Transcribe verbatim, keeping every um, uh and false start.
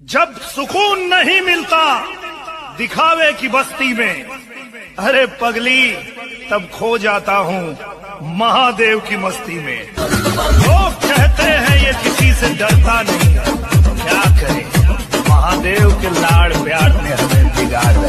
जब सुकून नहीं मिलता दिखावे की बस्ती में, अरे पगली तब खो जाता हूँ महादेव की मस्ती में। लोग कहते हैं ये किसी से डरता नहीं, क्या करें महादेव के लाड़ प्यार ने हमें बिगाड़